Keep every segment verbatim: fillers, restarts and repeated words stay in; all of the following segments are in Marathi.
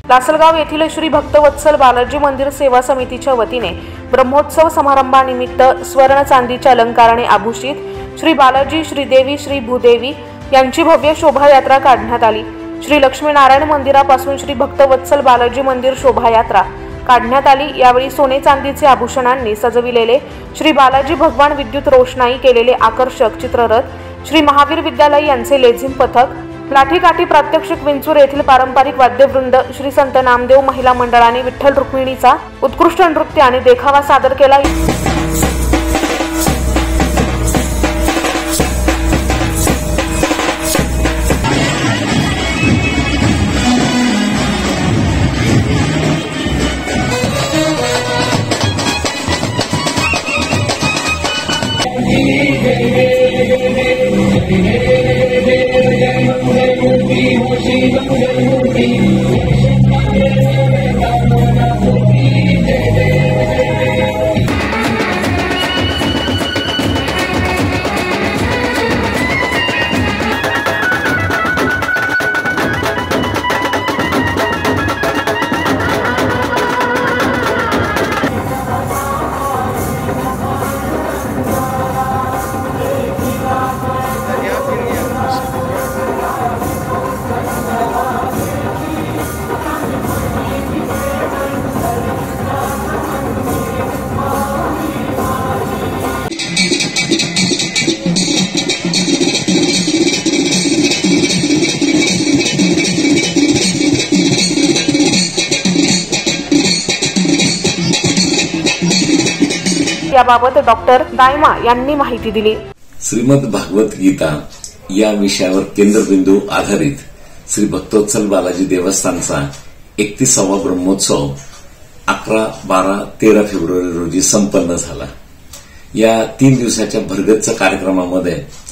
लासलगाव येथील श्री भक्तवत्सल बालाजी मंदिर सेवा समितीच्या वतीने ब्रह्मोत्सव समारंभानिमित्त स्वर्ण चांदीच्या अलंकाराने आभूषित श्री बालाजी, श्रीदेवी, श्री भूदेवी यांची भव्य शोभायात्रा काढण्यात आली। श्री लक्ष्मीनारायण मंदिरापासून श्री भक्तवत्सल बालाजी मंदिर शोभायात्रा काढण्यात आली। यावेळी सोने चांदीचे आभूषणांनी सजविलेले श्री बालाजी भगवान, विद्युत रोषणाई केलेले आकर्षक चित्ररथ, श्री महावीर विद्यालय यांचे लेझिम पथक, लाठीकाठी प्रात्यक्षिक, विंचूर येथील पारंपरिक वाद्यवृंद, श्री संत नामदेव महिला मंडळाने विठ्ठल रुक्मिणीचा उत्कृष्ट नृत्य आणि देखावा सादर केला। याबाबत डॉक्टर दायमा यांनी माहिती दिली। श्रीमद भागवत गीता या विषयावर केंद्रबिंदू आधारित श्री भक्तवत्सल बालाजी देवस्थानचा एकतीसावा ब्रह्मोत्सव अकरा, बारा, तेरा फेब्रुवारी रोजी संपन्न झाला। या तीन दिवसाच्या भरगच्च कार्यक्रमामध्ये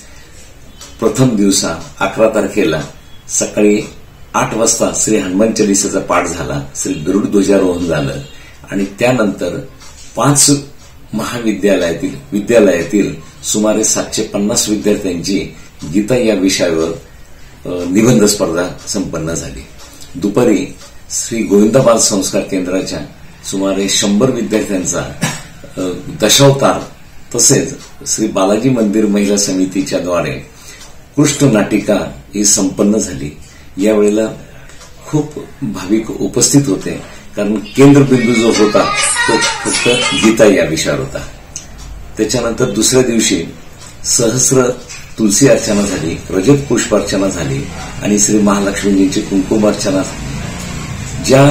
प्रथम दिवसा अकरा तारखेला सकाळी आठ वाजता श्री हनुमान चालीसाचा पाठ झाला, श्री गरुड ध्वजारोहण झालं आणि त्यानंतर पाच महाविद्यालयातील विद्यालयातील सुमारे सातशे पन्नास विद्यार्थ्यांची गीता या विषयावर निबंध स्पर्धा संपन्न झाली। दुपारी श्री गोविंदाबाद संस्कार केंद्राच्या सुमारे शंभर विद्यार्थ्यांचा दशावतार तसेच श्री बालाजी मंदिर महिला समितीच्या द्वारे कृष्ण नाटिका ही संपन्न झाली। यावेळेला खूप भाविक उपस्थित होते, कारण केंद्रबिंदू जो होता तो फक्त गीता या विषयावर होता। त्याच्यानंतर दुसऱ्या दिवशी सहस्र तुलसी अर्चना झाली, रजत पुष्पार्चना झाली आणि श्री महालक्ष्मीजींची कुंकुमार्चना। ज्या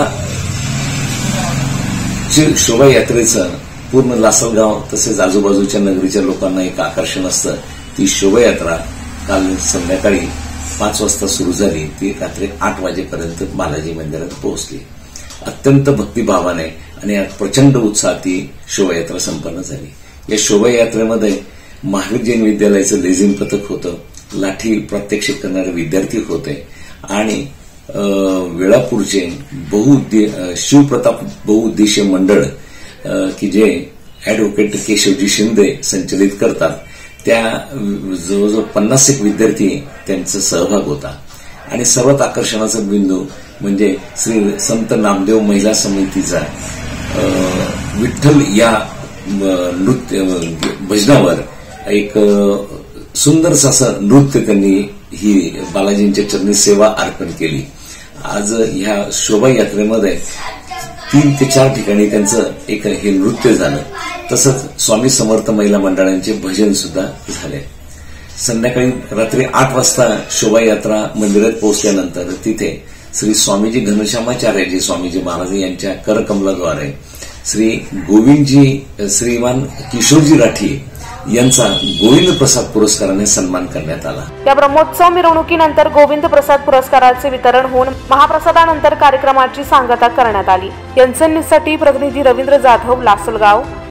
शोभायात्रेचं पूर्ण लासलगाव तसेच आजूबाजूच्या नगरीच्या लोकांना एक आकर्षण असतं, ती शोभायात्रा काल संध्याकाळी पाच वाजता सुरू झाली, ती रात्री आठ वाजेपर्यंत बालाजी मंदिरात पोहोचली। अत्यंत भक्तिभावाने आणि प्रचंड उत्साहात ती शोभायात्रा संपन्न झाली। या शोभायात्रेमध्ये महावीर जैन विद्यालयाचं लेझिम पथक होतं, लाठी प्रात्यक्षिक करणारे विद्यार्थी होते आणि वेळापूरचे बहुउद्देशीय शिवप्रताप बहुउद्देशीय मंडळ की जे ऍडव्होकेट केशवजी शिंदे संचलित करतात, त्या जवळजवळ पन्नास एक विद्यार्थी त्यांचा सहभाग होता। आणि सर्वात आकर्षणाचा बिंदू म्हणजे श्री संत नामदेव महिला समितीचा विठ्ठल या नृत्य भजनावर एक सुंदर असं नृत्य त्यांनी ही बालाजींच्या चरणी सेवा अर्पण केली। आज ह्या शोभायात्रेमध्ये तीन ते चार ठिकाणी त्यांचं एक हे नृत्य झालं, तसंच स्वामी समर्थ महिला मंडळांचे भजन सुद्धा झाले। संध्याकाळी रात्री आठ वाजता शोभायात्रा मंदिरात पोहोचल्यानंतर तिथे श्री स्वामीजी घनश्यामाचार्यजी स्वामीजी महाराज यांच्या करकमलाद्वारे श्री गोविंदजी श्रीमान किशोरजी राठी यांचा गोविंद प्रसाद पुरस्काराने सन्मान करण्यात आला। या ब्रह्मोत्सव मिरवणुकीनंतर गोविंद प्रसाद पुरस्काराचे वितरण होऊन महाप्रसादानंतर कार्यक्रमाची सांगता करण्यात आली। एनसीएनसाठी प्रतिनिधी रवींद्र जाधव, लासलगाव।